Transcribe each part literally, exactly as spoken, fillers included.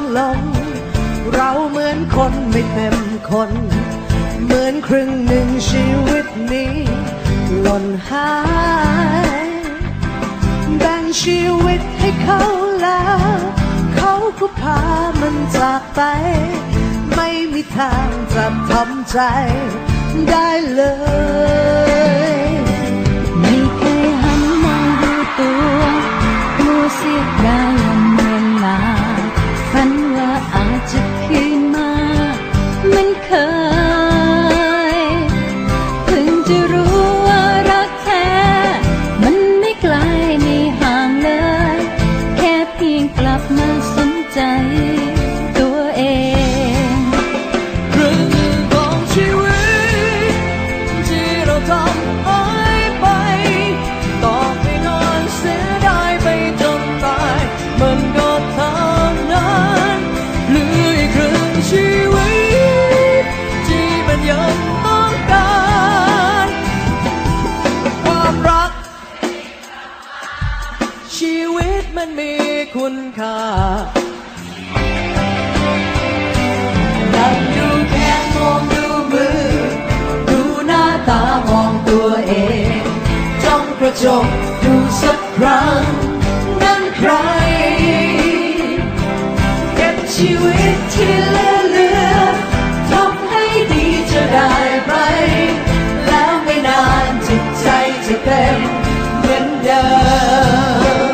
ลงเราเหมือนคนไม่เต็มคนเหมือนครึ่งหนึ่งชีวิตนี้หล่นหายแบ่งชีวิตให้เขาแล้วเขาก็พามันจากไปไม่มีทางจะทำใจได้เลยไม่เคยหันมองดูตัวกลัวเสียดายวันเวลาฝันว่าอาจจะคืนมาเหมือนเคยเพิ่งจะรู้ว่ารักแท้มันไม่ไกลไม่ห่างเลยแค่เพียงกลับมาสนใจตัวเองครึ่งหนึ่งของชีวิตที่เราทำหายไปต่อให้นอนเสียดายไปจนตายมันก็เท่านั้นเหลืออีกครึ่งชีวิตที่มันยังต้องการความรักชีวิตมันมีคุณค่านั่งดูแขนมองดูมือดูหน้าตามองตัวเองจ้องกระจกดูสักครั้งนั่นใครเก็บชีวิตที่เหลือเหลือทำให้ดีจะได้ไหมแล้วไม่นานจิตใจจะเต็มเหมือนเดิม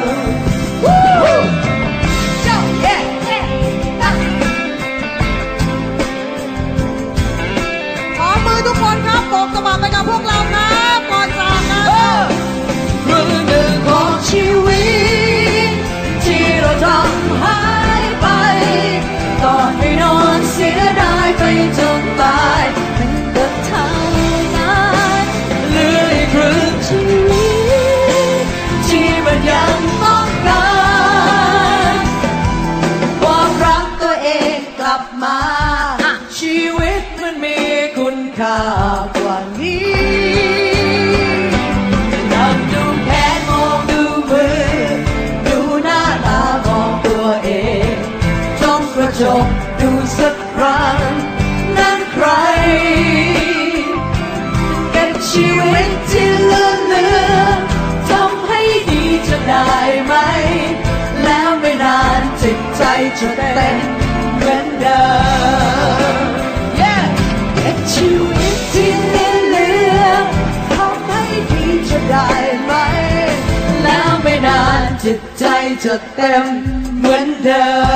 ขอมือทุกคนครับโบกสะบัดไปกับพวกเราครับก่อนจากกันครึ่งหนึ่งของชีวิตที่เราทำหายไปต่อให้นอนเสียดายไปจนตายมันก็เท่านั้นเหลืออีกครึ่งชีวิตที่มันยังต้องการความรักตัวเองกลับมาชีวิตมันมีคุณค่ากว่านี้นั่งดูแขนมองดูมือดูหน้าตามองตัวเองจ้องกระจกดูสักครั้งนั่นใครเก็บชีวิตที่เหลือเหลือทำให้ดีจะได้ไหมแล้วไม่นานจิตใจจะเต็มเหมือนเดิมเก็บชีวิตที่เหลือเหลือทำให้ดีจะได้ไหมแล้วไม่นานจิตใจจะเต็มเหมือนเดิม